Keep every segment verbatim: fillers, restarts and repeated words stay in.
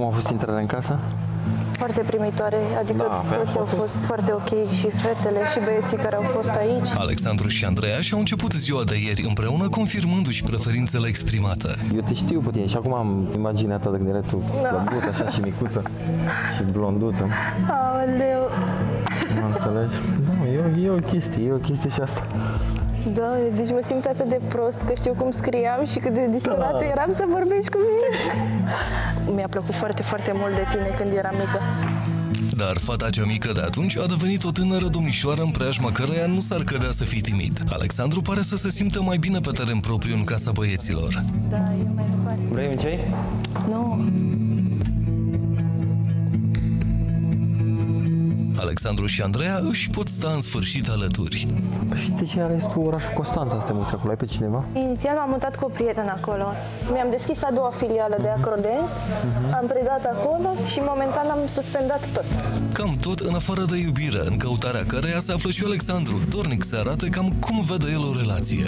Cum a fost intrarea în casă? Foarte primitoare, adică da, toți au fost foarte ok, și fetele, și băieții care au fost aici. Alexandru și Andreea și-au început ziua de ieri împreună, confirmându-și preferințele exprimate. Eu te știu pe tine și acum am imaginea ta de când erai tu slăbuță, așa, și micuță, și blonduță. Aoleu! Mă înțelegi? Da, e, e o chestie, e o chestie și asta. Da, deci mă simt atât de prost că știu cum scriam și cât de disperată da. eram să vorbești cu mine. Mi-a plăcut foarte, foarte mult de tine când eram mică. Dar fata cea mică de atunci a devenit o tânără domnișoară în preajma căreia nu s-ar cădea să fii timid. Alexandru pare să se simtă mai bine pe teren propriu în casa băieților. Da, e mai mare. Vrei un ceai? Nu. Alexandru și Andreea își pot sta în sfârșit alături. Și de ce ales tu orașul Constanța să te muți acolo? Ai pe cineva? Inițial m-am mutat cu o prietenă acolo. Mi-am deschis a doua filială de Acrodance, uh-huh. am predat acolo și momentan am suspendat tot. Cam tot în afară de iubire, în căutarea căreia se află și Alexandru, dornic să arate cam cum vede el o relație.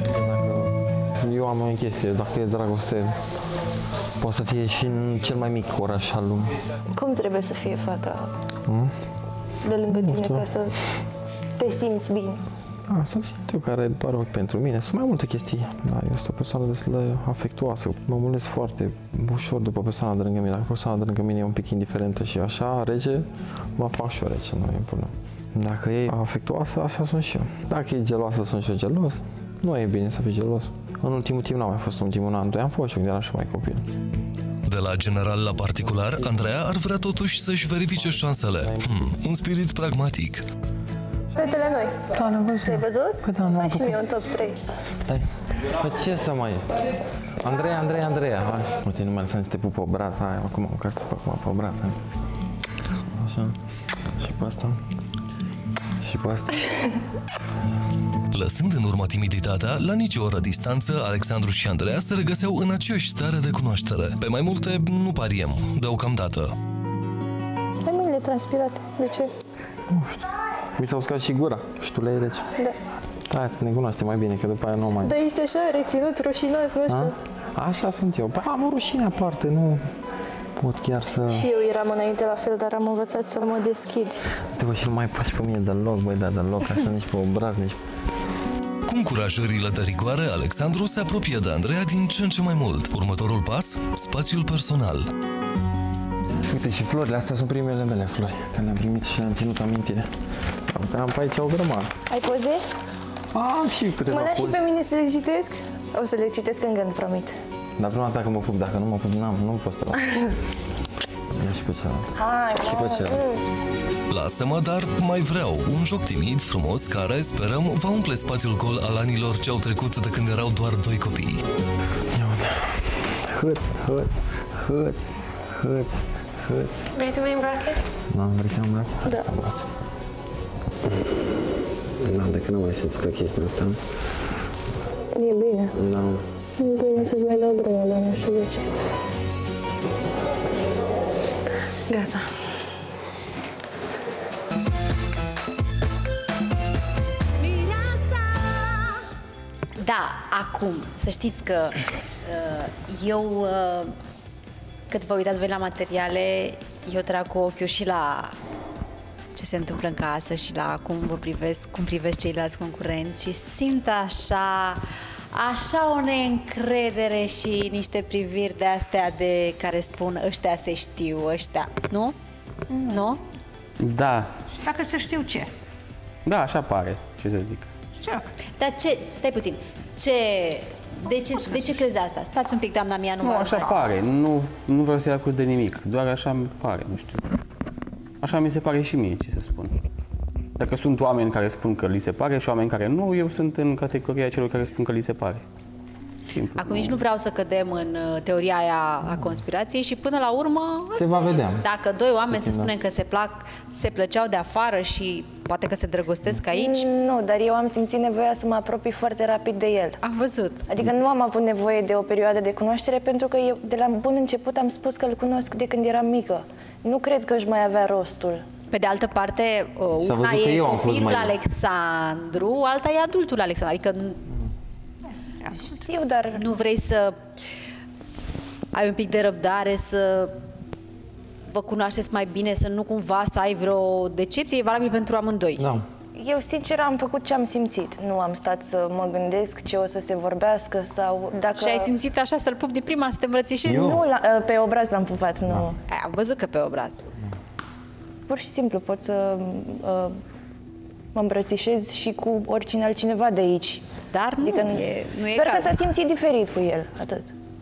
Eu am o chestie, dacă e dragoste, poate să fie și în cel mai mic oraș al lumii. Cum trebuie să fie fata Hmm? de lângă tine ca să te simți bine? A, să simt eu care doar ochi pentru mine. Sunt mai multe chestii. Da, eu sunt o persoană destul de afectuoasă. Mă mulesc foarte ușor după persoana de lângă mine. Dacă persoana de lângă mine e un pic indiferentă și așa, rege, mă fac și eu rege, nu e problemă. Dacă e afectuoasă, așa sunt și eu. Dacă e geloasă, sunt și eu gelos. Nu e bine să fii gelos. În ultimul timp n-am mai fost, în ultimul an, doi am fost și când eram și mai copil. De la general la particular, Andreea ar vrea totuși să-și verifice șansele. Hmm, un spirit pragmatic. Fetele noi. Da, am văzut. Te-ai văzut? Păi da, nu am și mie un top trei. Dai. Păi ce să mai... Andreea, Andreea, Andreea. Hai. Uite, nu mai lăsăm să te pup pe braț. Hai, acum, că te pup acum pe braț. Hai. Așa. Și pe asta. Și pe asta. Lăsând în urmă timiditatea, la nicio oră distanță, Alexandru și Andreea se regăseau în aceeași stare de cunoaștere. Pe mai multe nu pariem, deocamdată. Ai mâinile transpirate. De ce? Nu știu. Mi s-a uscat și gura. Și tu le-ai rece. Da. Hai să ne cunoaștem mai bine, că după aia nu mai... Dar ești așa reținut, rușinos, nu știu. A? Așa sunt eu. Păi am o rușine aparte, nu pot chiar să... Și eu eram înainte la fel, dar am învățat să mă deschid. Te vă și nu mai faci pe mine deloc, băi, da, deloc, așa nici pe obraz, nici... Cu încurajările de rigoare, Alexandru se apropie de Andreea din ce în ce mai mult. Următorul pas? Spațiul personal. Uite, și florile astea sunt primele mele flori, care le-am primit și le-am ținut amintire. Uite, am pe aici o grămadă. Ai poze? Am și câteva Mă lași și poze. pe mine să le citesc? O să le citesc în gând, promit. Dar prima dată mă pup, dacă nu mă pup, n-am, nu pot să te las. Ia și pe cealaltă. Hai, Și pe cealaltă. Lasă-mă, dar mai vreau un joc timid, frumos, care, sperăm, va umple spațiul gol al anilor ce au trecut de când erau doar doi copii. Ia uite. Hăț, hăț, hăț, hăț, hăț. Vrei să mai în brațe? Nu, vrei să am brațe? Da. Să am brațe. Nu, de când nu mai simți că chestia asta. E bine. Nu. E bine să-ți mai dau drumul, dar nu știu de ce. Gata. Da, acum, să știți că uh, eu, uh, cât vă uitați voi la materiale, eu trag cu ochiul și la ce se întâmplă în casă și la cum vă privesc, cum privesc ceilalți concurenți și simt așa, așa o neîncredere și niște priviri de astea de care spun ăștia se știu, ăștia, nu? Mm. Nu? Da. Dacă să știu ce. Da, așa pare, ce să zic. Ce? Dar ce, stai puțin, ce, de ce, de ce crezi asta? Stați un pic, doamna mea, nu Nu, vă așa arătați. pare, nu, nu vreau să-i acuz de nimic, doar așa mi pare, nu știu. Așa mi se pare și mie, ce să spun. Dacă sunt oameni care spun că li se pare și oameni care nu, eu sunt în categoria celor care spun că li se pare. Simplu. Acum nici nu vreau să cădem în uh, teoria aia a conspirației și până la urmă, Se va vedea. dacă doi oameni, să spunem că se plac, se plăceau de afară și poate că se drăgostesc aici, Nu, dar eu am simțit nevoia să mă apropii foarte rapid de el. am văzut. Adică nu am avut nevoie de o perioadă de cunoaștere pentru că eu de la bun început am spus că îl cunosc de când eram mică. Nu cred că își mai avea rostul. Pe de altă parte, uh, S-a una văzut că e eu am fost copilul mai- Alexandru, alta e adultul Alexandru. Adică nu- Eu, dar nu vrei să ai un pic de răbdare, să vă cunoașteți mai bine, să nu cumva să ai vreo decepție, e valabil pentru amândoi. Da. Eu, sincer, am făcut ce am simțit. Nu am stat să mă gândesc ce o să se vorbească sau dacă... Și ai simțit așa să-l pup de prima, să te îmbrățișezi? Eu? Nu, la, pe obraz l-am pupat, nu. Da. Ai, am văzut că pe obraz. Pur și simplu pot să uh, mă îmbrățișez și cu oricine altcineva de aici. Dar nu, Adică e, nu e doar că cazul. s-a simțit diferit cu el, atât.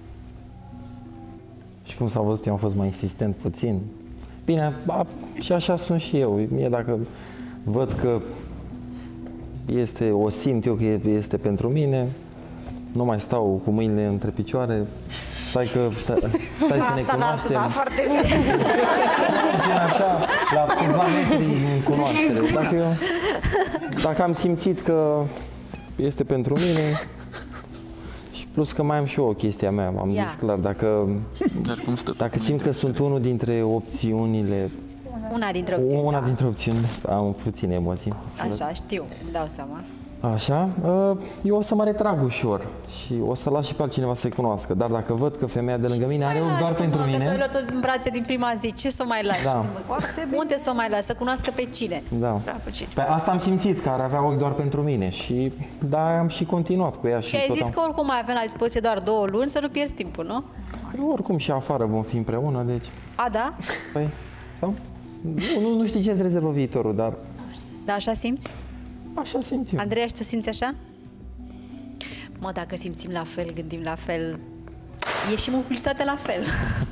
Și cum s-a văzut, eu am fost mai insistent puțin. Bine, a, și așa sunt și eu. Mie dacă văd că este, o simt eu că este pentru mine, nu mai stau cu mâinile între picioare, stai că stai, stai să ne Asta l-a cunoaștem. sunat foarte bine. Gen așa, la câțiva metri în cunoaștere. Dacă, eu, dacă am simțit că este pentru mine, și plus că mai am și eu o chestie a mea, am Ia. zis clar, dacă, Dar cum stă? dacă simt că sunt unul dintre opțiunile, Una dintre opțiuni. una da. dintre opțiuni, am puține emoții. Așa, știu, îmi dau seama. Așa, eu o să mă retrag ușor și o să las și pe altcineva să-i cunoască, dar dacă văd că femeia de lângă mine are Mai ochi doar lași, pentru mă, Că tu ai mine, luat-o în brațe din prima zi, ce să o mai lași? Da. Unde să o mai lași? Să cunoască pe cine? da. Pe asta am simțit, că ar avea ochi doar pentru mine și da, am și continuat cu ea și, Și ai tot zis am... că oricum mai avem la dispoziție doar două luni, să nu pierzi timpul, nu? Păi, oricum și afară vom fi împreună, deci, A, da? păi, sau? Nu, nu, nu știi ce-ți rezervă viitorul, dar Da, așa simți? așa simt eu. Andreea, și tu simți așa? Mă, dacă simțim la fel, gândim la fel, ieșim în publicitate la fel.